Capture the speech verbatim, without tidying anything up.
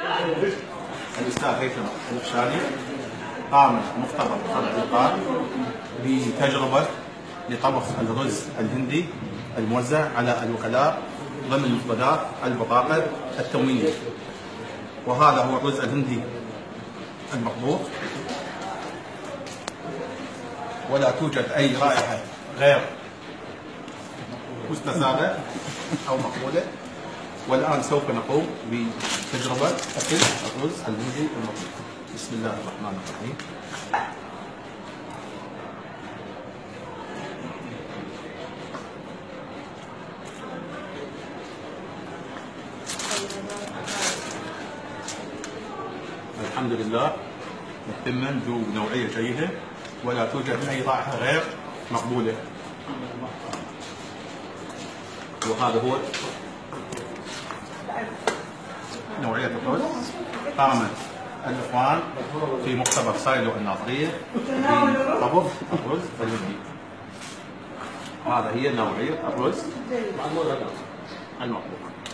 الاستاذ هيثم الخشالي قام مختبر صنع العقار بتجربه لطبخ الرز الهندي الموزع على الوكلاء ضمن مفردات البطاقه التموينيه. وهذا هو الرز الهندي المطبوخ، ولا توجد اي رائحه غير مستساغه او مقبوله. والان سوف نقوم بتجربه اكل الرز الهندي المطبوخ. بسم الله الرحمن الرحيم. الحمد لله متما بنوعيه جيده ولا توجد اي رائحه غير مقبوله. وهذا هو نوعيه الرز. قام الاخوان في مختبر سايلو الناصريه بطبخ الرز الهندي. وهذا هي نوعيه الرز المطبوخ.